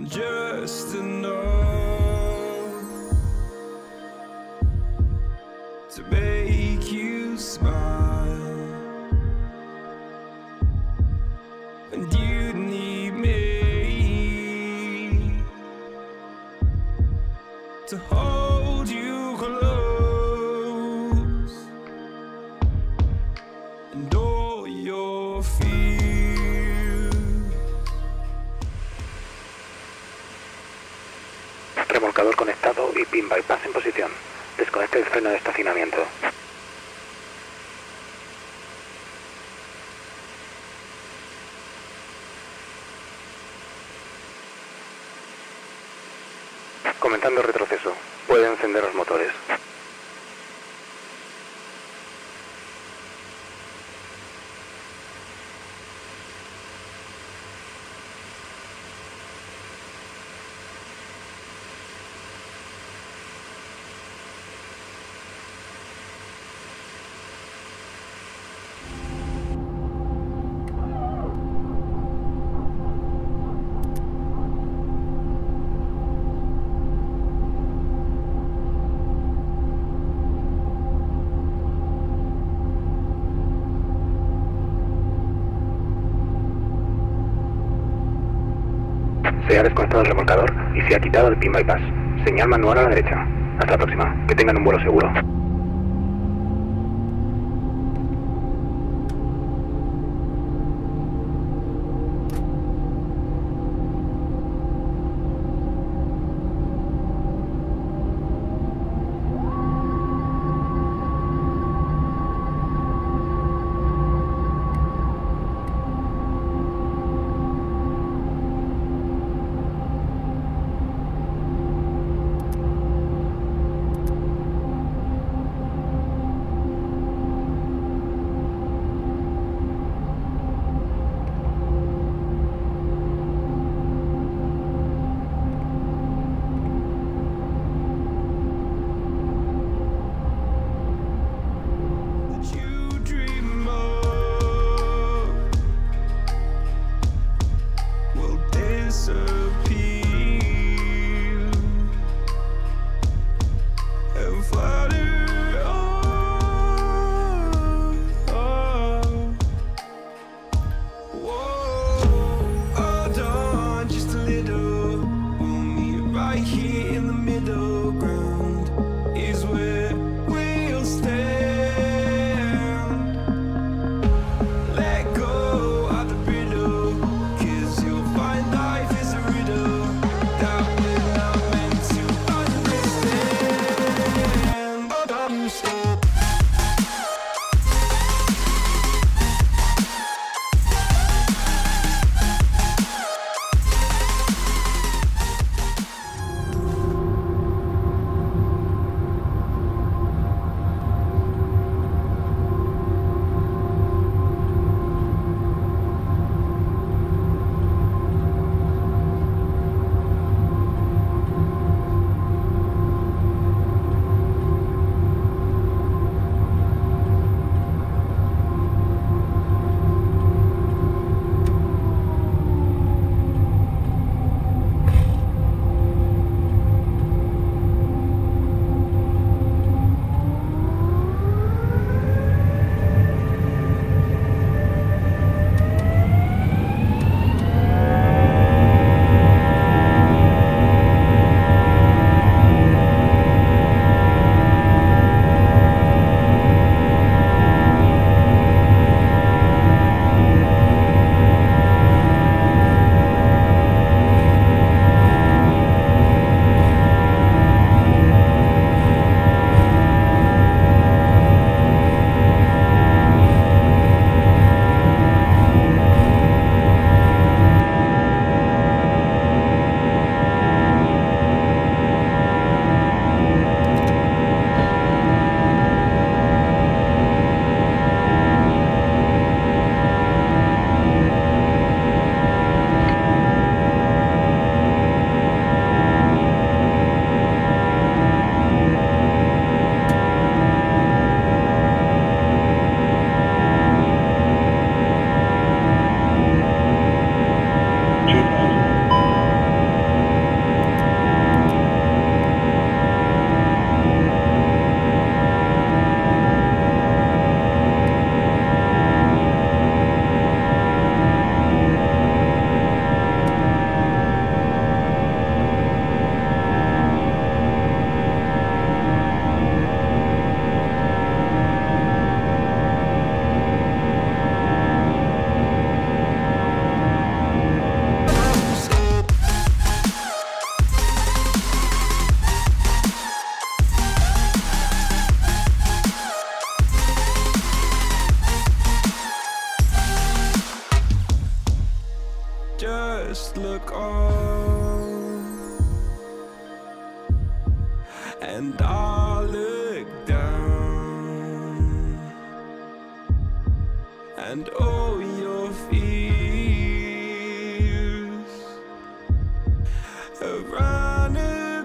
just enough to make you smile, and you need me to hold you close, and all your fears. Remolcador conectado y pin bypass en posición. Desconecte el freno de estacionamiento. Comenzando retroceso. Puede encender los motores. Se ha desconectado el remolcador y se ha quitado el pin bypass. Señal manual a la derecha. Hasta la próxima. Que tengan un vuelo seguro. just look up, and I look down, and all your fears around the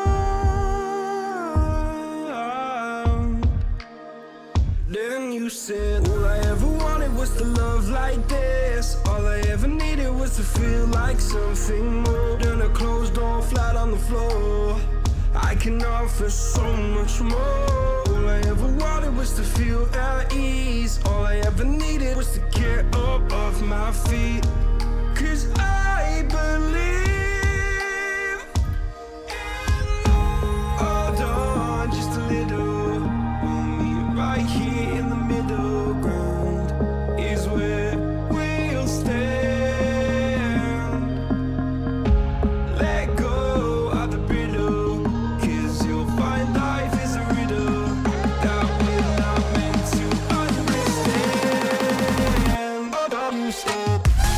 ground. Then you said, all I ever wanted was to love like this. All I ever needed was to feel like something more than a closed door flat on the floor. I can offer so much more. All I ever wanted was to feel at ease. All I ever needed was to get up off my feet. 'Cause I believe in love. Hold on just a little. We'll meet right here in the middle ground is where we'll stand. Let go of the brittle, 'cause you'll find life is a riddle that we're not meant to understand. Understand.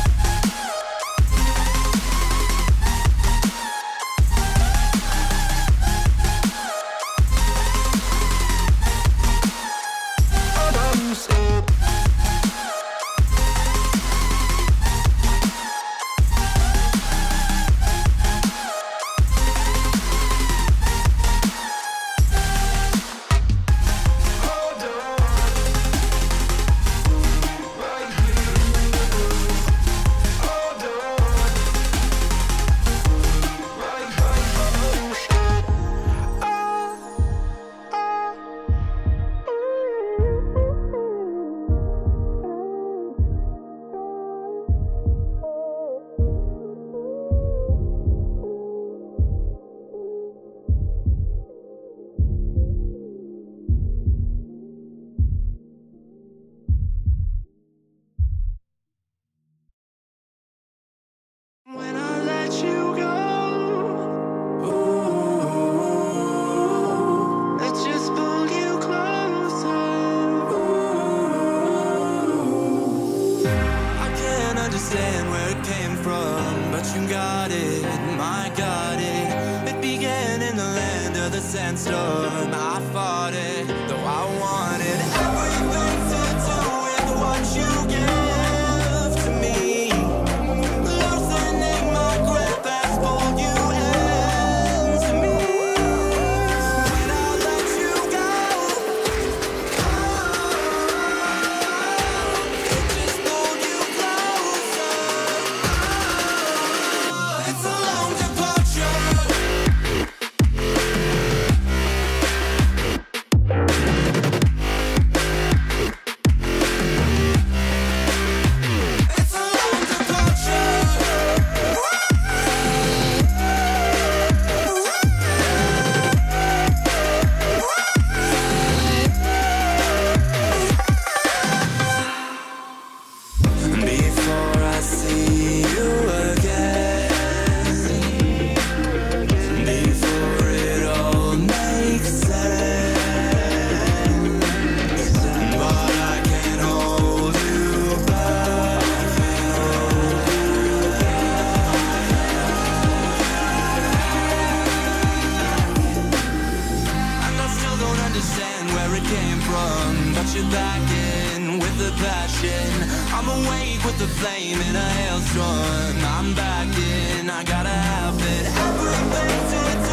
When I let you go, ooh, I just pull you closer. Ooh, I can't understand where it came from, but you got it, I got it. It began in the land of the sandstorm. I fought it, though I wanted everything to do with what you give to me. Loosening my grip as pulled you into me. When I let you go, it just pulled you closer. It's a long departure. You're back in with the passion. I'm awake with the flame in a hailstorm. I'm back in, I gotta have it. Everything to